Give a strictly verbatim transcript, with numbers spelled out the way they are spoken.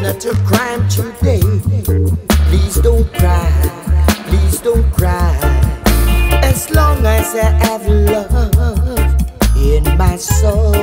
not a crime today. Please don't cry, please don't cry. As long as I have love in my soul.